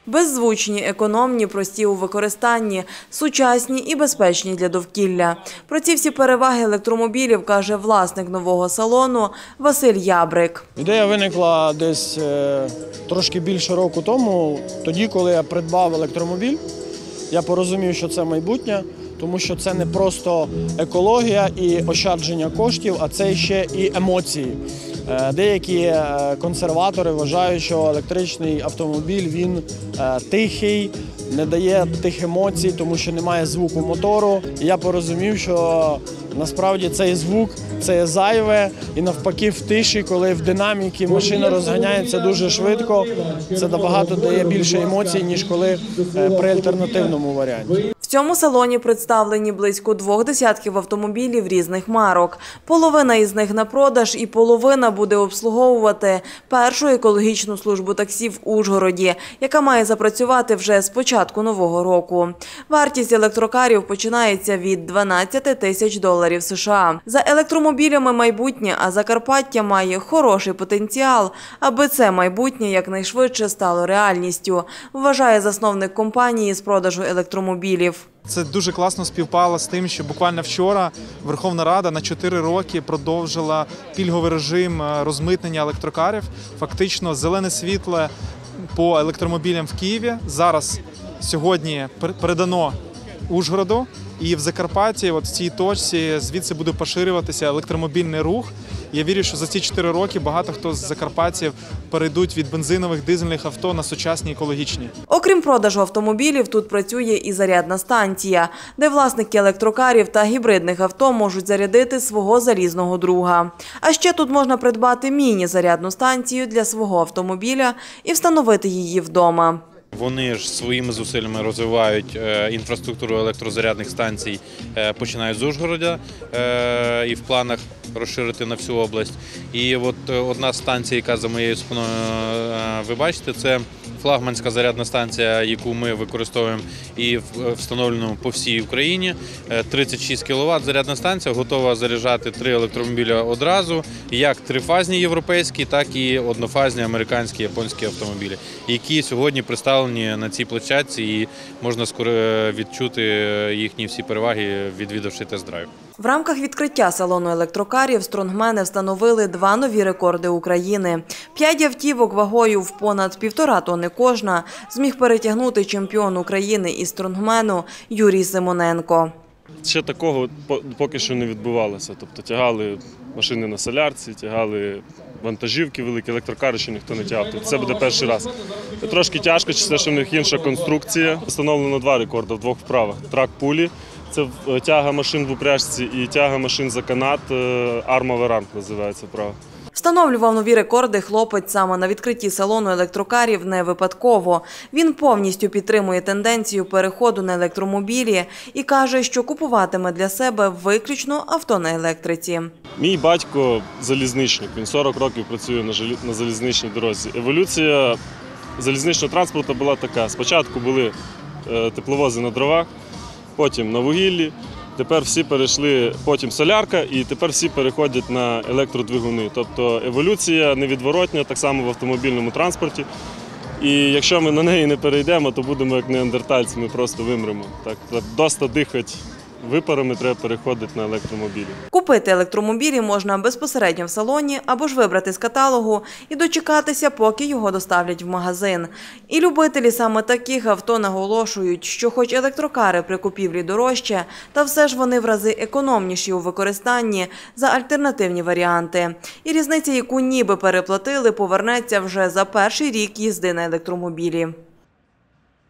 Беззвучні, економні, прості у використанні, сучасні і безпечні для довкілля. Про ці всі переваги електромобілів каже власник нового салону Василь Ябрик. Ідея виникла десь трошки більше року тому, тоді, коли я придбав електромобіль. Я порозумів, що це майбутнє, тому що це не просто екологія і ощадження коштів, а це ще і емоції. Деякі консерватори вважають, що електричний автомобіль, він тихий, не дає тих емоцій, тому що немає звуку мотору. І я порозумів, що насправді цей звук – це зайве, і навпаки в тиші, коли в динаміці машина розганяється дуже швидко, це набагато дає більше емоцій, ніж коли при альтернативному варіанті. В цьому салоні представлені близько 2 десятків автомобілів різних марок. Половина із них на продаж і половина буде обслуговувати першу екологічну службу таксі в Ужгороді, яка має запрацювати вже з початку нового року. Вартість електрокарів починається від $12 тисяч США. За електромобілями майбутнє, а Закарпаття має хороший потенціал, аби це майбутнє якнайшвидше стало реальністю, вважає засновник компанії з продажу електромобілів. Це дуже класно співпало з тим, що буквально вчора Верховна Рада на 4 роки продовжила пільговий режим розмитнення електрокарів. Фактично зелене світло по електромобілям в Києві зараз сьогодні передано Ужгороду. І в Закарпатті, в цій точці, звідси буде поширюватися електромобільний рух. Я вірю, що за ці 4 роки багато хто з закарпатців перейдуть від бензинових, дизельних авто на сучасні екологічні. Окрім продажу автомобілів, тут працює і зарядна станція, де власники електрокарів та гібридних авто можуть зарядити свого залізного друга. А ще тут можна придбати міні-зарядну станцію для свого автомобіля і встановити її вдома. Вони ж своїми зусиллями розвивають інфраструктуру електрозарядних станцій, починають з Ужгорода і в планах розширити на всю область. І от одна станція, яка за моєю спиною ви бачите, це флагманська зарядна станція, яку ми використовуємо і встановлюємо по всій Україні. 36 кВт зарядна станція, готова заряджати 3 електромобіля одразу, як трифазні європейські, так і однофазні американські, японські автомобілі, які сьогодні представлені на цій площадці і можна скоро відчути їхні всі переваги, відвідавши тест-драйв. В рамках відкриття салону електрокарів стронгмени встановили 2 нові рекорди України. 5 автівок вагою в понад 1,5 тонни кожна зміг перетягнути чемпіон України із стронгмену Юрій Симоненко. Ще такого поки що не відбувалося. Тобто тягали машини на солярці, тягали вантажівки великі, електрокари ще ніхто не тягав. Тобто це буде перший раз. Трошки тяжко, через те, що в них інша конструкція. Встановлено 2 рекорди в 2 вправах. Трак-пулі – це тяга машин в упряжці і тяга машин за канат, армовий називається вправа. Встановлював нові рекорди хлопець саме на відкритті салону електрокарів не випадково. Він повністю підтримує тенденцію переходу на електромобілі і каже, що купуватиме для себе виключно авто на електриці. Мій батько – залізничник, він 40 років працює на залізничній дорозі. Еволюція залізничного транспорту була така. Спочатку були тепловози на дровах, потім на вугіллі, тепер всі перейшли, потім солярка, і тепер всі переходять на електродвигуни. Тобто еволюція невідворотня, так само в автомобільному транспорті. І якщо ми на неї не перейдемо, то будемо як неандертальці, ми просто вимремо. Так, досить дихати випарами, треба переходити на електромобілі. Купити електромобілі можна безпосередньо в салоні або ж вибрати з каталогу і дочекатися, поки його доставлять в магазин. І любителі саме таких авто наголошують, що хоч електрокари при купівлі дорожче, та все ж вони в рази економніші у використанні за альтернативні варіанти. І різниця, яку ніби переплатили, повернеться вже за перший рік їзди на електромобілі.